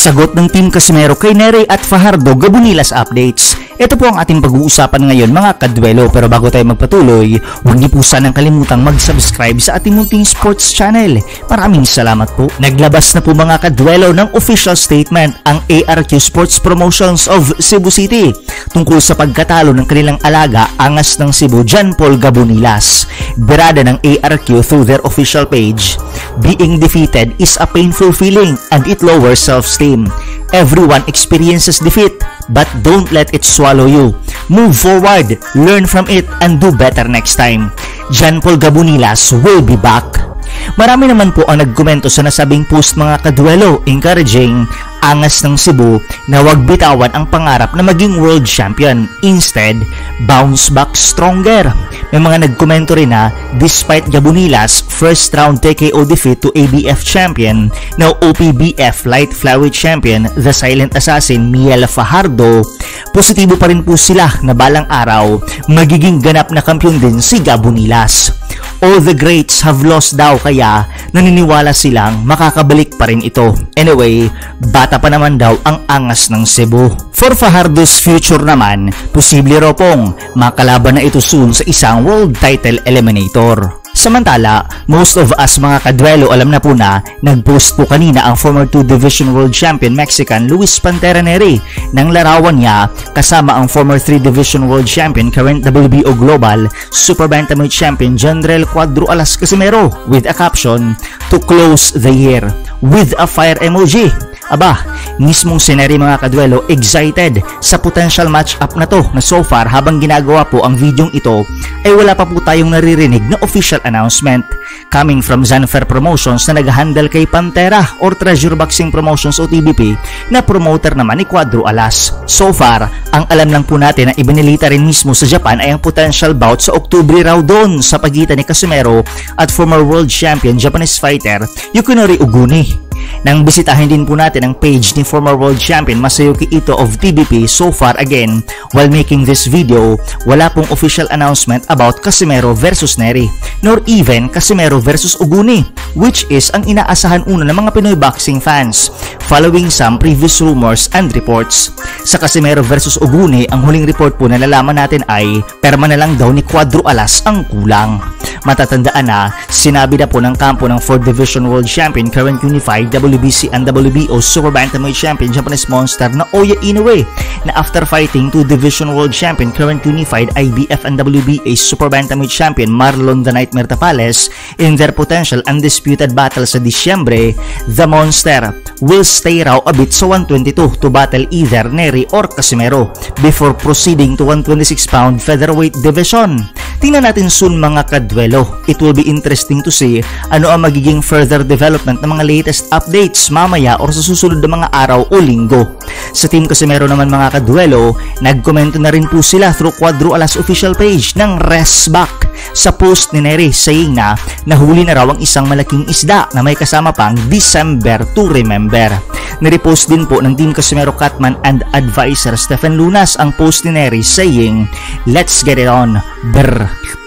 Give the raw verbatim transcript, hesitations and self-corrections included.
Sagot ng Team Casimero kay Nery at Fajardo Gabonilas updates. Ito po ang ating pag-uusapan ngayon mga kadwelo, pero bago tayo magpatuloy, huwag niyo po sanang kalimutang mag-subscribe sa ating munting sports channel. Maraming salamat po. Naglabas na po mga kadwelo ng official statement ang A R Q Sports Promotions of Cebu City tungkol sa pagkatalo ng kanilang alaga Angas ng Cebu John Paul Gabonilas. Birada ng A R Q through their official page, "Being defeated is a painful feeling and it lowers self-esteem. Everyone experiences defeat, but don't let it swallow you. Move forward, learn from it, and do better next time. John Paul Gabonilas will be back." Marami naman po ang nagkomento sa nasabing post mga kadwelo, encouraging Angas ng Cebu na wag bitawan ang pangarap na maging world champion. Instead, bounce back stronger. May mga nagkomento rin na despite Gabonilas' first round T K O defeat to A B F champion, now O P B F light flyweight champion, the silent assassin Miel Fajardo, positibo pa rin po sila na balang araw magiging ganap na kampiyon din si Gabonilas. All the greats have lost daw, kaya naniniwala silang makakabalik pa rin ito. Anyway, bata pa naman daw ang Angas ng Cebu. For Fajardo's future naman, posible raw pong makalaban na ito soon sa isang world title eliminator. Samantala, most of us mga kadwelo alam na po na nag-post po kanina ang former two division world champion Mexican Luis Pantera Nery ng larawan niya kasama ang former three division world champion current W B O Global Super Bantamweight champion Jandrel Cuadro Alas Casimero with a caption, "To close the year with a fire emoji." Aba, mismong si Nery mga kadwelo excited sa potential match-up na to na so far habang ginagawa po ang videong ito ay wala pa po tayong naririnig na official announcement coming from Zanfer Promotions na nag-handle kay Pantera or Treasure Boxing Promotions o T B P na promoter naman ni Cuadro Alas. So far, ang alam lang po natin na ibinilita rin mismo sa Japan ay ang potential bout sa Oktubre raw doon sa pagitan ni Casimero at former world champion Japanese fighter Yukinori Uguni. Nang bisitahin din po natin ang page ni former world champion Masayuki Ito of T B P, so far again, while making this video, wala pong official announcement about Casimero versus Nery, nor even Casimero versus Uguni, which is ang inaasahan una ng mga Pinoy boxing fans, following some previous rumors and reports. Sa Casimero versus Uguni, ang huling report po na nalaman natin ay perma na lang daw ni Cuadro Alas ang kulang. Matatandaan na, sinabi na po ng kampo ng fourth division world champion current unified W B C and W B O Super Bantamweight champion Japanese monster na Oya Inoue na after fighting two division world champion current unified I B F and W B A Super Bantamweight champion Marlon the Nightmare Tapales in their potential undisputed battle sa Disyembre, the monster will stay raw a bit sa one twenty-two to battle either Nery or Casimero before proceeding to one twenty-six pound featherweight division. Tingnan natin soon mga kadwelo. It will be interesting to see ano ang magiging further development ng mga latest updates mamaya or sa susunod na mga araw o linggo. Sa Team Casimero naman mga kadwelo, nagkomento na rin po sila through Cuadro Alas official page ng rest back sa post ni Nery, saying na nahuli na raw ang isang malaking isda na may kasama pang December to remember. Nirepost din po ng Team Casimero Catman and advisor Stephen Lunas ang post ni Nery saying, "Let's get it on, brr."